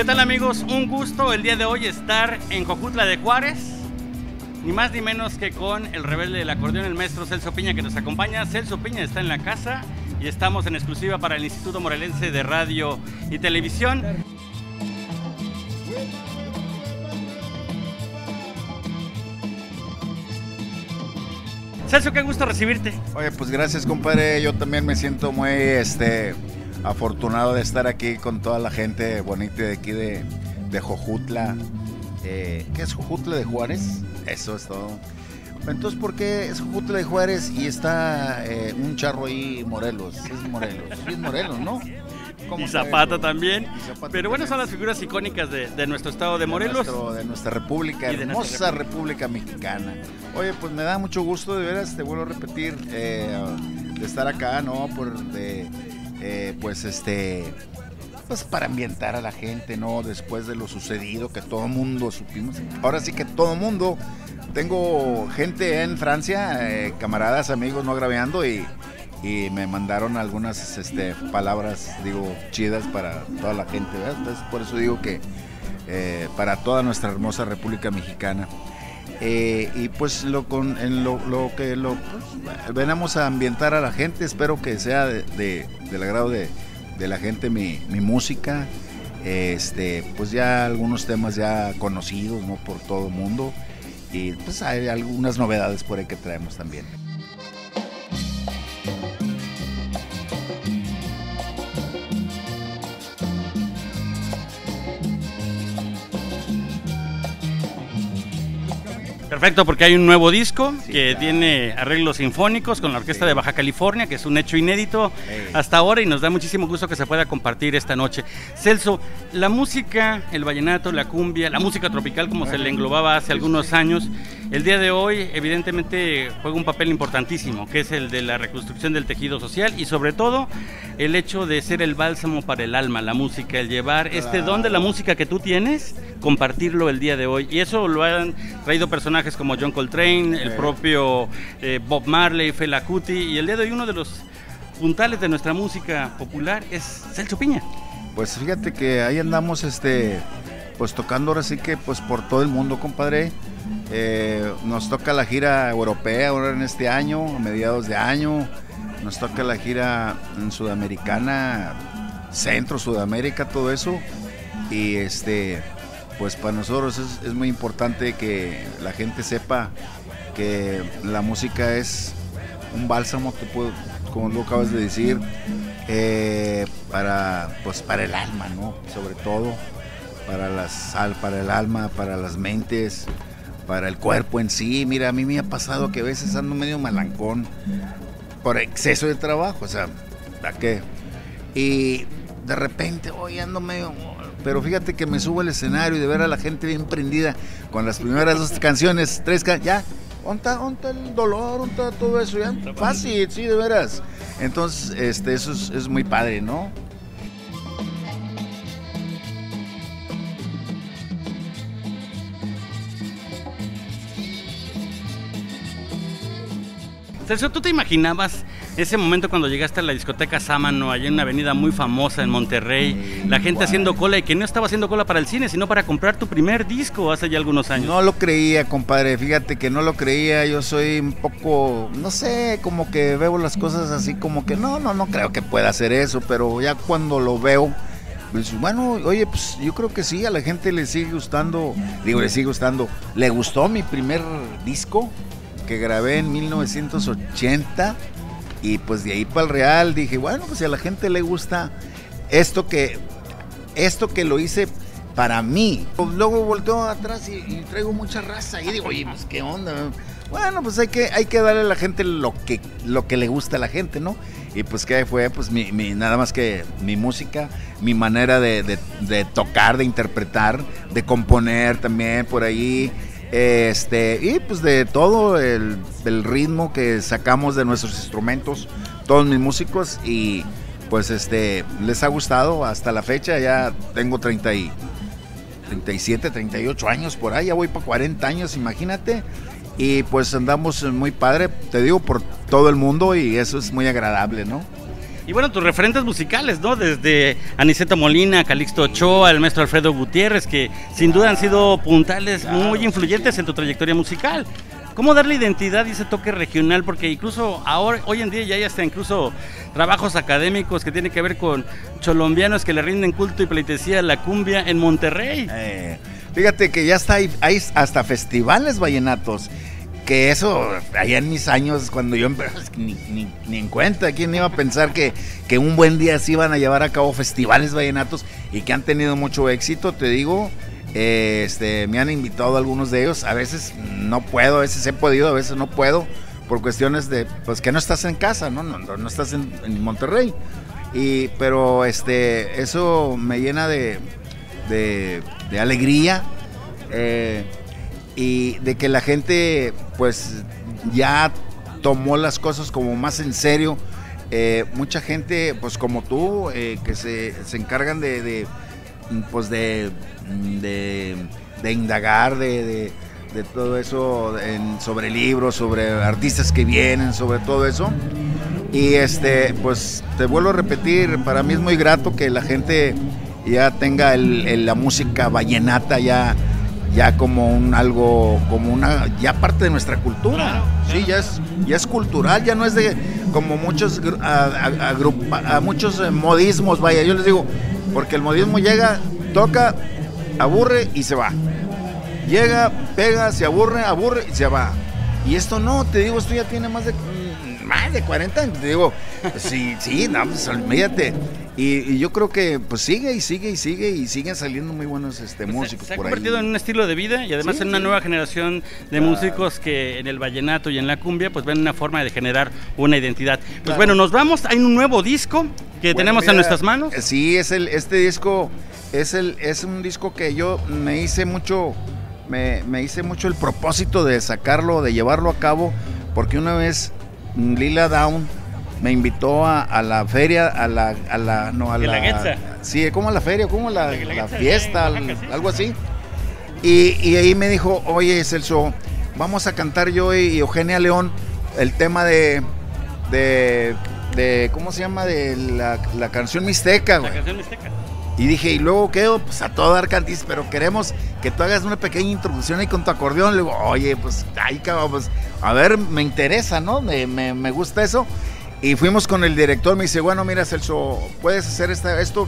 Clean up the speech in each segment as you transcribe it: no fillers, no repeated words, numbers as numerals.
¿Qué tal, amigos? Un gusto el día de hoy estar en Jojutla de Juárez, ni más ni menos que con el rebelde del acordeón, el maestro Celso Piña, que nos acompaña. Celso Piña está en la casa y estamos en exclusiva para el Instituto Morelense de Radio y Televisión. Celso, qué gusto recibirte. Oye, pues gracias, compadre. Yo también me siento muy afortunado de estar aquí con toda la gente bonita de aquí de Jojutla. ¿Qué es Jojutla de Juárez? Eso es todo. Entonces, ¿por qué es Jojutla de Juárez y está un charro ahí Morelos? ¿Qué es Morelos? Sí, es Morelos, ¿no? Y Zapata también. Pero bueno, son las figuras icónicas de nuestro estado de Morelos. De nuestra república, hermosa república mexicana. Oye, pues me da mucho gusto, de veras, te vuelvo a repetir, de estar acá, ¿no? Pues para ambientar a la gente, ¿no? Después de lo sucedido, que todo el mundo supimos. Ahora sí que todo el mundo. Tengo gente en Francia, camaradas, amigos, no grabeando, y me mandaron algunas palabras, digo, chidas para toda la gente, ¿verdad? Entonces, por eso digo que para toda nuestra hermosa República Mexicana. Y pues venimos a ambientar a la gente. Espero que sea del agrado de la gente mi música. Pues ya algunos temas ya conocidos, ¿no? Por todo el mundo. Y pues hay algunas novedades por ahí que traemos también. Perfecto, porque hay un nuevo disco que tiene arreglos sinfónicos con la Orquesta de Baja California, que es un hecho inédito hasta ahora y nos da muchísimo gusto que se pueda compartir esta noche. Celso, la música, el vallenato, la cumbia, la música tropical, como se le englobaba hace algunos años, el día de hoy evidentemente juega un papel importantísimo, que es el de la reconstrucción del tejido social y sobre todo el hecho de ser el bálsamo para el alma, la música, el llevar este don de la música que tú tienes, compartirlo el día de hoy. Y eso lo han traído personajes como John Coltrane, el propio Bob Marley, Fela Kuti, y el día de hoy uno de los puntales de nuestra música popular es Celso Piña. Pues fíjate que ahí andamos pues tocando ahora sí que pues por todo el mundo, compadre. Nos toca la gira europea ahora en este año, a mediados de año. Nos toca la gira en Sudamericana, Centro, Sudamérica, todo eso. Y pues para nosotros es muy importante que la gente sepa que la música es un bálsamo, como lo acabas de decir, para el alma, ¿no? Sobre todo para el alma, para las mentes, para el cuerpo en sí. Mira, a mí me ha pasado que a veces ando medio malancón por exceso de trabajo, o sea, ¿a qué? Y de repente, hoy ando medio... Pero fíjate que me subo al escenario y de ver a la gente bien prendida con las primeras dos canciones, ya, ¿onta el dolor? ¿Onta todo eso? Ya, fácil, sí, de veras. Entonces, eso es muy padre, ¿no? Celso, ¿tú te imaginabas ese momento cuando llegaste a la discoteca Sámano, allá en una avenida muy famosa en Monterrey, la gente haciendo cola y que no estaba haciendo cola para el cine, sino para comprar tu primer disco hace ya algunos años? No lo creía, compadre, fíjate que no lo creía. Yo soy un poco, no sé, como que veo las cosas así como que no creo que pueda hacer eso, pero ya cuando lo veo, pues, bueno, oye, pues yo creo que sí, a la gente le sigue gustando, le gustó mi primer disco que grabé en 1980 y pues de ahí para el real dije, bueno, pues si a la gente le gusta esto que lo hice para mí. Luego volteo atrás y traigo mucha raza y digo, oye, pues qué onda. Bueno, pues hay que darle a la gente lo que le gusta a la gente, ¿no? Y pues que fue pues nada más que mi música, mi manera de tocar, de interpretar, de componer también por ahí. Y pues de todo el ritmo que sacamos de nuestros instrumentos, todos mis músicos, y pues les ha gustado hasta la fecha. Ya tengo 37, 38 años por ahí, ya voy para 40 años, imagínate, y pues andamos muy padre, te digo, por todo el mundo, y eso es muy agradable, ¿no? Y bueno, tus referentes musicales, ¿no? Desde Aniceto Molina, Calixto Ochoa, el maestro Alfredo Gutiérrez, que sin duda han sido puntales muy influyentes en tu trayectoria musical. ¿Cómo darle identidad y ese toque regional? Porque incluso ahora, hoy en día ya hay hasta incluso trabajos académicos que tienen que ver con cholombianos que le rinden culto y pleitesía a la cumbia en Monterrey. Fíjate que ya está, hay hasta festivales vallenatos. Que eso, allá en mis años, cuando yo ni en cuenta, ¿quién iba a pensar que un buen día se iban a llevar a cabo festivales vallenatos y que han tenido mucho éxito? Te digo, me han invitado a algunos de ellos, a veces no puedo, a veces he podido, a veces no puedo, por cuestiones de, pues que no estás en casa, no estás en Monterrey, pero eso me llena de alegría, y de que la gente pues ya tomó las cosas como más en serio. Mucha gente pues como tú, que se encargan de indagar de todo eso, sobre libros, sobre artistas que vienen, sobre todo eso. Y pues te vuelvo a repetir, para mí es muy grato que la gente ya tenga la música vallenata ya como algo, como una, ya parte de nuestra cultura. Sí, ya es cultural, ya no es de como muchos muchos modismos, vaya, yo les digo, porque el modismo llega, toca, aburre y se va. Llega, pega, se aburre y se va. Y esto no, te digo, esto ya tiene más de 40 años, te digo, sí, no, pues olvídate. Y yo creo que pues sigue y siguen saliendo muy buenos músicos se ha por ahí. convertido en un estilo de vida y además en una nueva generación de músicos que en el vallenato y en la cumbia pues ven una forma de generar una identidad. Pues bueno, nos vamos, hay un nuevo disco que tenemos en nuestras manos. Sí, este disco es un disco que yo me hice mucho el propósito de sacarlo, de llevarlo a cabo, porque una vez Lila Down me invitó a la feria, sí, como a la feria, como la fiesta, algo así. Y ahí me dijo, oye, Celso, vamos a cantar yo y Eugenia León el tema de ¿cómo se llama? De la canción Mixteca, güey. La canción Mixteca. Y dije, y luego quedo, pues a todo dar cantis, pero queremos que tú hagas una pequeña introducción ahí con tu acordeón. Le digo, oye, pues ahí cabrón, pues a ver, me interesa, ¿no? Me gusta eso. Y fuimos con el director, me dice, bueno, mira, Celso, puedes hacer esto,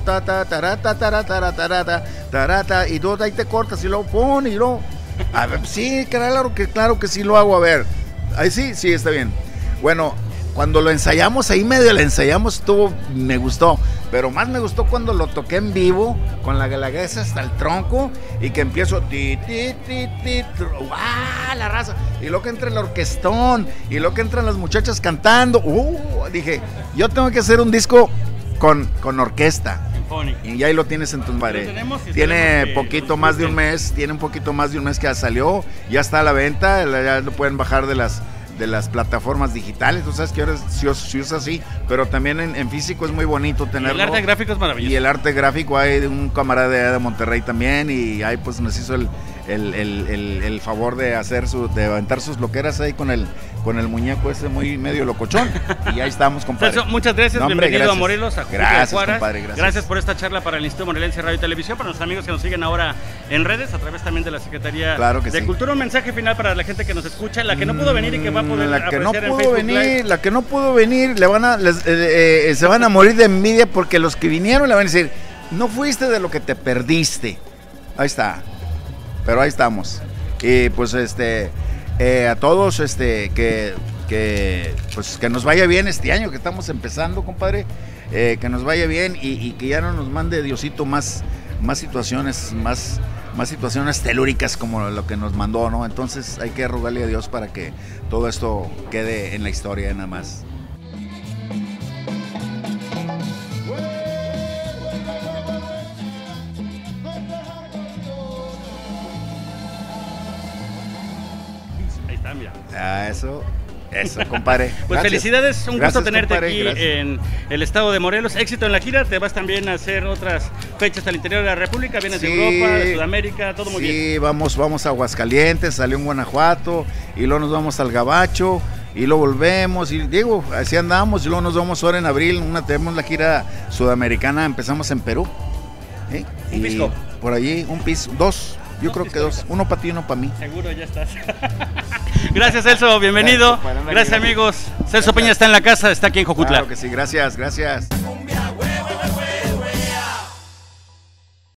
tarata, y tú ahí te cortas y luego pon, y luego, a ver, sí, claro que sí lo hago, a ver, ahí sí, está bien. Bueno, cuando lo ensayamos, ahí medio lo ensayamos, me gustó, pero más me gustó cuando lo toqué en vivo, con la galaguesa hasta el tronco, y que empiezo, la raza, y luego que entra el orquestón, y luego que entran las muchachas cantando, dije, yo tengo que hacer un disco con orquesta. Y ahí lo tienes en tus bares. Tiene un poquito más de un mes que ya salió, ya está a la venta, ya lo pueden bajar de las plataformas digitales. Tú sabes que ahora se usa así, pero también en físico es muy bonito tenerlo. Y el arte gráfico es maravilloso. Y el arte gráfico hay de un camarada de Monterrey también, y ahí pues nos hizo el favor de aventar sus loqueras ahí con el muñeco ese muy medio locochón. Y ahí estamos, compadre. Celso, muchas gracias, bienvenido a Morelos, a Gracias, compadre, gracias por esta charla para el Instituto Morelense Radio y Televisión, para nuestros amigos que nos siguen ahora en redes, a través también de la Secretaría de Cultura. Un mensaje final para la gente que nos escucha, la que no pudo venir y que va a poder apreciar en Facebook Live. La que no pudo venir, se van a morir de envidia, porque los que vinieron le van a decir, no fuiste de lo que te perdiste. Ahí está. Pero ahí estamos. Y pues a todos que nos vaya bien este año que estamos empezando, compadre, que nos vaya bien y que ya no nos mande Diosito más situaciones telúricas como lo que nos mandó, ¿no? Entonces hay que rogarle a Dios para que todo esto quede en la historia nada más. Eso, compadre. Pues gracias. Felicidades, un gusto tenerte, compadre, aquí gracias. En el estado de Morelos. Éxito en la gira, te vas también a hacer otras fechas al interior de la República, vienes de Europa, de Sudamérica, todo muy bien. Sí, vamos a Aguascalientes, salió en Guanajuato, y luego nos vamos al Gabacho, y lo volvemos, y digo, así andamos, y luego nos vamos ahora en abril, tenemos la gira sudamericana, empezamos en Perú. ¿Un pisco? Por allí, dos. Yo creo que dos, uno para ti y uno para mí. Seguro, ya estás. Gracias, Celso, bienvenido. Gracias, amigos. Celso Peña está en la casa, está aquí en Jojutla. Claro que sí, gracias.